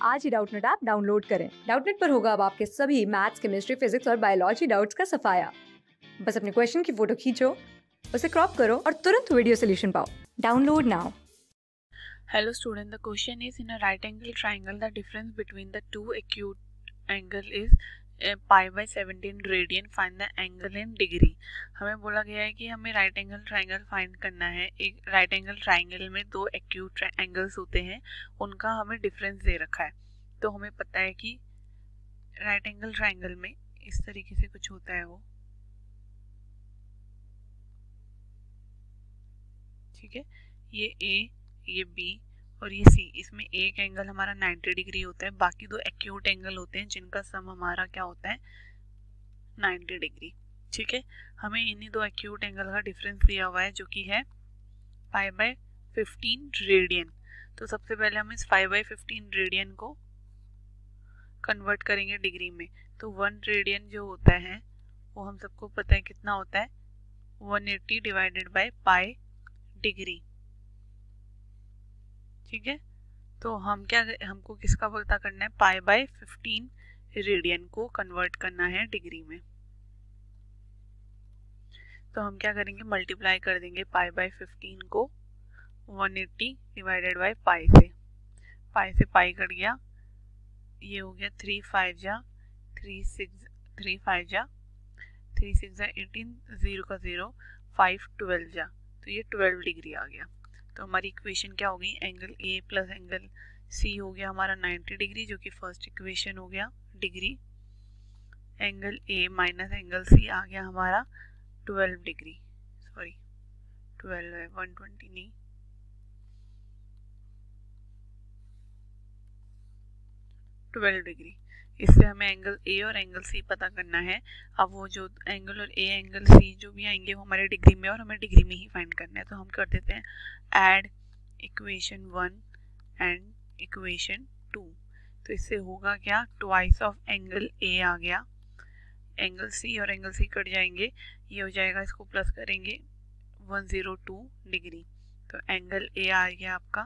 आज ही Doubtnet app download करें। डाउटनेट पर होगा अब आपके सभी मैथ्स, केमिस्ट्री, फिजिक्स और बायोलॉजी डाउट्स का सफाया। बस अपने क्वेश्चन की फोटो खींचो, उसे क्रॉप करो और तुरंत वीडियो सोल्यूशन पाओ। Download now. Hello student, the question is in a right angle triangle the difference between the two acute angle is pi by 17 radian. Find the angle in degree. हमें बोला गया है कि हमें राइट एंगल ट्राइंगल फाइंड करना है। एक right angle triangle में दो एक्यूट एंगल्स होते हैं, उनका हमें डिफरेंस दे रखा है। तो हमें पता है कि राइट एंगल ट्राइंगल में इस तरीके से कुछ होता है वो, ठीक है। ये ए, ये बी और ये सी, इसमें एक एंगल हमारा 90 डिग्री होता है, बाकी दो एक्यूट एंगल होते हैं जिनका सम हमारा क्या होता है 90 डिग्री, ठीक है। हमें इन्हीं दो एक्यूट एंगल का डिफरेंस दिया हुआ है जो कि है पाई बाय 15 रेडियन। तो सबसे पहले हम इस 5 बाय 15 रेडियन को कन्वर्ट करेंगे डिग्री में। तो 1 रेडियन जो होता है वो हम सबको पता है कितना होता है 180 डिवाइडेड बाय पाई डिग्री, ठीक है। तो हम क्या, हमको किसका पता करना है, पाई बाय 15 रेडियन को कन्वर्ट करना है डिग्री में। तो हम क्या करेंगे, मल्टीप्लाई कर देंगे पाई बाय 15 को 180 डिवाइडेड बाय पाई से। पाई से पाई कट गया, ये हो गया 3 5 जा 3 6 3 5 जा 3 6 जा 18, 0 का 0, 5 12 जा, तो ये 12 डिग्री आ गया। तो हमारी इक्वेशन क्या हो गई, angle A plus angle C हो गया हमारा 90 डिग्री, जो कि फर्स्ट इक्वेशन हो गया degree. Angle A minus angle C आ गया हमारा 12 डिग्री, सॉरी 12 है 120 नहीं, 12 डिग्री। इससे हमें एंगल ए और एंगल सी पता करना है। अब वो जो एंगल और ए एंगल सी जो भी आएंगे वो हमारे डिग्री में और हमें डिग्री में ही फाइंड करना है। तो हम कर देते हैं ऐड इक्वेशन 1 एंड इक्वेशन 2। तो इससे होगा क्या, ट्वाइस ऑफ एंगल ए आ गया, एंगल सी और एंगल सी कट जाएंगे, ये हो जाएगा, इसको प्लस करेंगे 102 डिग्री। तो एंगल ए आ गया आपका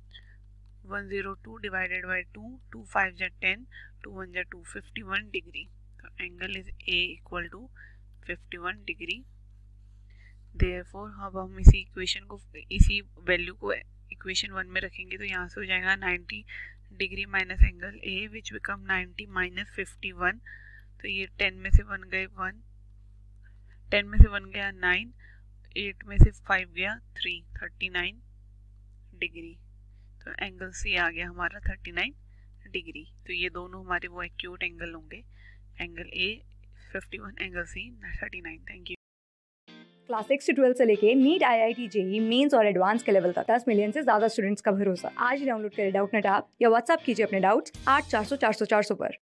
102 डिवाइडेड बाई 2, 2 5 जा 10, 2 1 जा 2, 51 डिग्री। तो angle is A equal to 51 degree. Therefore अब हम इसी इक्वेशन को, इसी वैल्यू को इक्वेशन 1 में रखेंगे तो यहाँ से हो जाएगा 90 degree minus angle A which become 90 minus 51। तो ये 10 में से 1 गए 1, 10 में से 1 गया 9, 8 में से 5 गया 3, 39 डिग्री। तो एंगल सी आ गया हमारा 39 डिग्री। तो ये दोनों हमारे वो एक्यूट एंगल होंगे, angle A 51, angle C 39। Thank you. Class 6 से 12 से लेके नीट, IIT, JEE मेंस और एडवांस के लेवल तक 10 मिलियन से ज्यादा स्टूडेंट्स का भरोसा। आज ही डाउनलोड करें डाउटनेट ऐप या व्हाट्सएप कीजिए अपने डाउट्स 8400 400 400 पर।